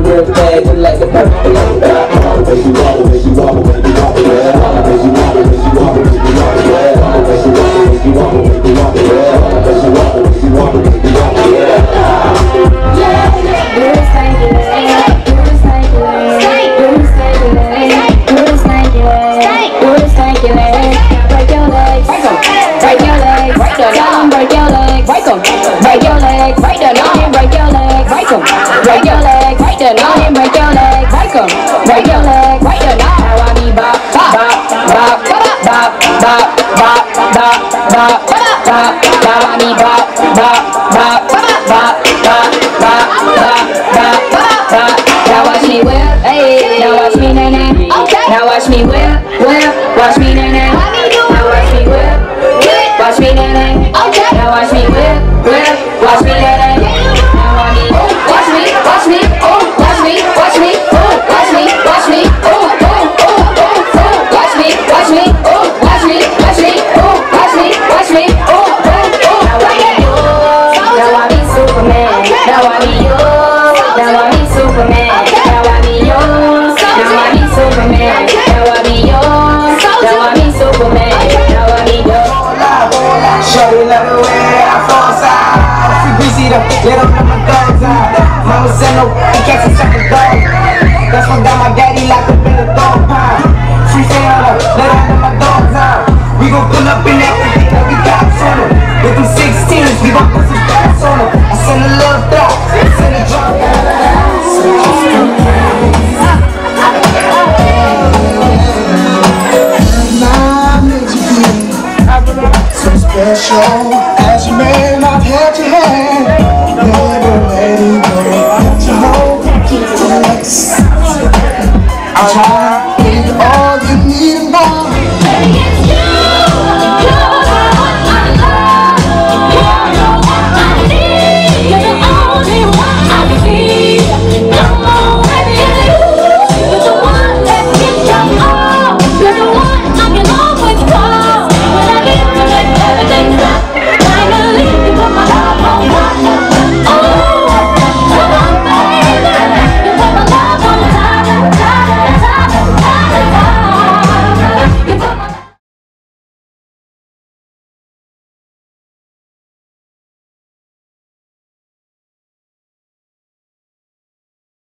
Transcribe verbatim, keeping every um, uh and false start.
real bad, just like the purple. Make you walk, make you walk, make you walk, yeah. Make you walk, make you walk, make you walk, yeah. Make you walk, make you walk, make you walk, yeah. Make you walk, make you walk, make you walk, yeah. Do it stanky leg, do it stanky leg, do it stanky leg, do it stanky leg, do it stanky leg. Break your legs, break them, break your legs, break them, break your legs, break them, break your legs, break them, break your legs, break them, break your legs, break them, break your legs, break them, break your legs, break them. Now I be bop, bop, bop, bop, bop, bop, bop, bop, bop, bop. Now I be bop, bop, bop, bop, bop, bop, bop, bop, bop. Now watch me whip, hey. Now watch me na na. Okay. Now watch me whip, whip. Watch me na na. Now watch me whip, whip. Watch me na na. Okay. Now watch me whip, whip. Watch me na na. Now I need, watch me, watch me, oh, watch me, watch me, oh, watch me, watch me, oh, oh, oh, oh, oh, watch me, watch me, oh, watch me, watch me, oh, watch me, watch me, oh, oh, oh. Now I be yours, now I be Superman, now I be yours, now I be Superman, now I be yours, now I be Superman, now I be yours, now I be Superman, now I be yours. Shorty love the way I fall inside. Free greasy though, let them know my thugs out. Mama said no, he catch a sucker dog. That's what got my daddy locked up in the dog pound. Free fair though, let them know my dogs out. We gon' pull up in that thing like we cops on them. With them sixteens, we gon' put some gas on them. I send a little thought, I send a drop. So special.